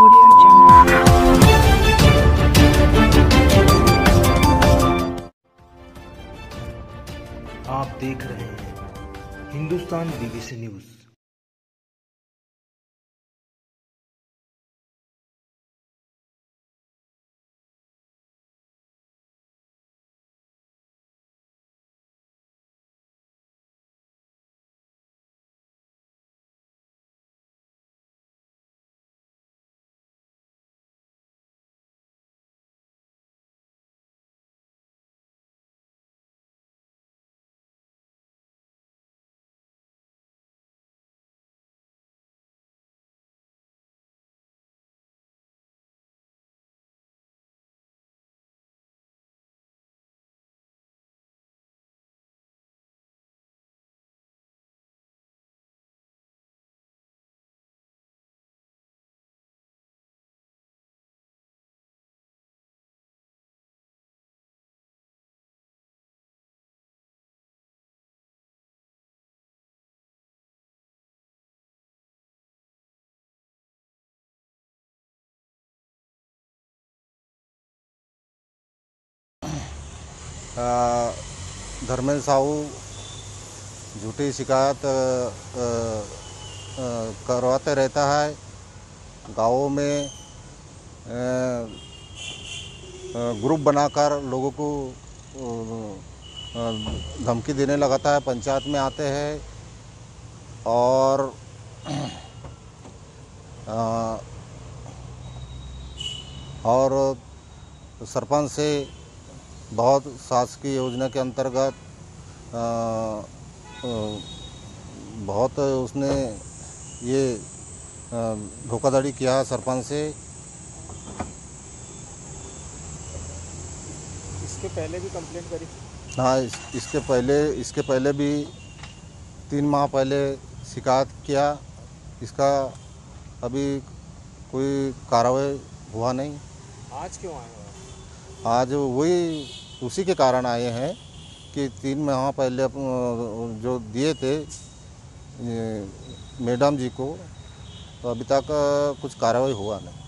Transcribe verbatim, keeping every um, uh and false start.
Audio Jungle. आप देख रहे हैं हिंदुस्तान बीबीसी न्यूज। धर्मेंद्र साहू झूठी शिकायत करवाते रहता है। गाँवों में ग्रुप बनाकर लोगों को धमकी देने लगाता है। पंचायत में आते हैं और और सरपंच से बहुत शासकीय योजना के अंतर्गत बहुत उसने ये धोखाधड़ी किया है सरपंच से। इसके पहले भी कंप्लेंट करी? हाँ, इस, इसके पहले इसके पहले भी तीन माह पहले शिकायत किया। इसका अभी कोई कार्रवाई हुआ नहीं। आज क्यों आए हो? आज वही उसी के कारण आए हैं कि तीन माह पहले जो दिए थे मैडम जी को, तो अभी तक कुछ कार्रवाई हुआ नहीं।